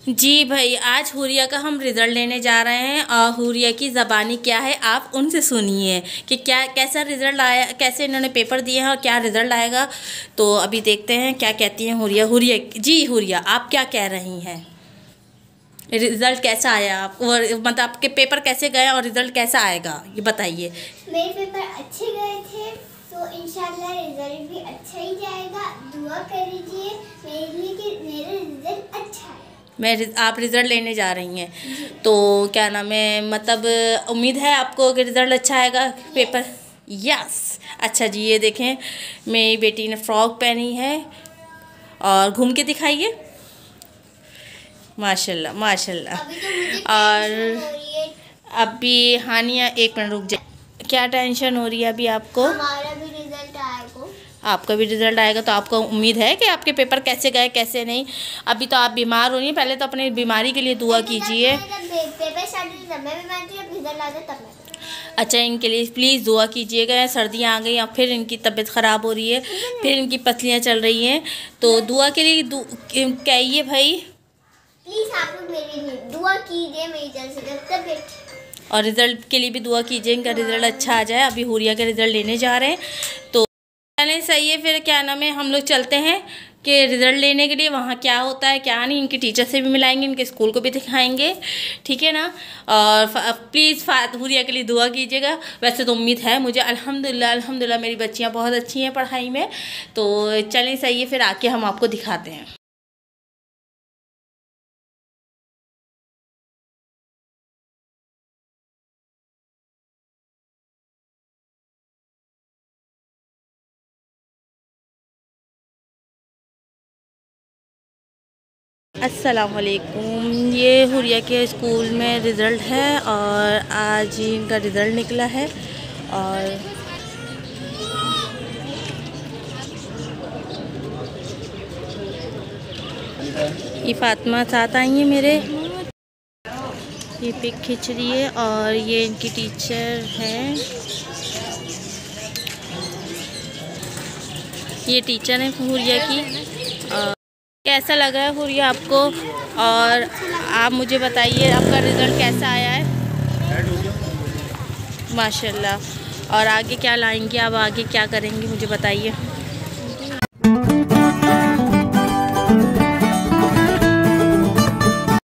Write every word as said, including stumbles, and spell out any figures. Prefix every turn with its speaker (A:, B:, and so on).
A: जी भाई, आज हुरिया का हम रिज़ल्ट लेने जा रहे हैं और हुरिया की ज़बानी क्या है आप उनसे सुनिए कि क्या कैसा रिज़ल्ट आया, कैसे इन्होंने पेपर दिए हैं और क्या रिज़ल्ट आएगा। तो अभी देखते हैं क्या कहती हैं हुरिया। हुरिया जी, हुरिया आप क्या कह रही हैं? रिज़ल्ट कैसा आया आप, और मतलब आपके पेपर कैसे गए और रिज़ल्ट कैसा आएगा ये बताइए।
B: मेरे पेपर अच्छे गए थे तो इंशाल्लाह रिज़ल्ट भी अच्छा ही जाएगा। दुआ करिए मेरे लिए कि मेरा रिज़ल्ट अच्छा है।
A: मैं आप रिज़ल्ट लेने जा रही हैं तो क्या नाम है, मतलब उम्मीद है आपको कि रिज़ल्ट अच्छा आएगा पेपर? यस। अच्छा जी, ये देखें मेरी बेटी ने फ्रॉक पहनी है और घूम के दिखाइए। माशाल्लाह माशाल्लाह।
B: अभी तो मुझे
A: और
B: टेंशन हो रही है।
A: अभी हानिया एक मिनट रुक जाए। क्या टेंशन हो रही है अभी आपको?
B: हमारा भी रिज़ल्ट आएगा।
A: आपका भी रिज़ल्ट आएगा तो आपको उम्मीद है कि आपके पेपर कैसे गए कैसे नहीं। अभी तो आप बीमार हो रही हैं, पहले तो अपनी बीमारी के लिए दुआ कीजिए। अच्छा, इनके लिए प्लीज़ दुआ कीजिएगा। सर्दियाँ आ गई और फिर इनकी तबीयत ख़राब हो रही है, फिर इनकी पसलियाँ चल रही हैं, तो दुआ के लिए कहिए भाई।
B: प्लीज़ आप लोग मेरे लिए दुआ कीजिए, मेरी जल्द से जल्द तबीयत।
A: और रिज़ल्ट के लिए भी दुआ कीजिए, इनका रिज़ल्ट अच्छा आ जाए। अभी हुरिया का रिज़ल्ट लेने जा रहे हैं तो चलें सही है। फिर क्या नाम है, हम लोग चलते हैं कि रिज़ल्ट लेने के लिए वहाँ क्या होता है क्या नहीं। इनकी टीचर से भी मिलाएंगे, इनके स्कूल को भी दिखाएंगे, ठीक है ना। और प्लीज़ हुरिया के लिए दुआ कीजिएगा। वैसे तो उम्मीद है मुझे, अल्हम्दुलिल्लाह अल्हम्दुलिल्लाह मेरी बच्चियाँ बहुत अच्छी हैं पढ़ाई में। तो चलें सही है, फिर आके हम आपको दिखाते हैं। अस्सलामुअलैकुम। ये हुरिया के स्कूल में रिज़ल्ट है और आज इनका रिज़ल्ट निकला है। और ये फातिमा साथ आई हैं मेरे, ये पिक खींच रही है और ये इनकी टीचर हैं, ये टीचर हैं हुरिया की। और कैसा लगा है हुरिया आपको, और आप मुझे बताइए आपका रिज़ल्ट कैसा आया है? माशाल्लाह। और आगे क्या लाएंगे, अब आगे क्या करेंगे मुझे बताइए।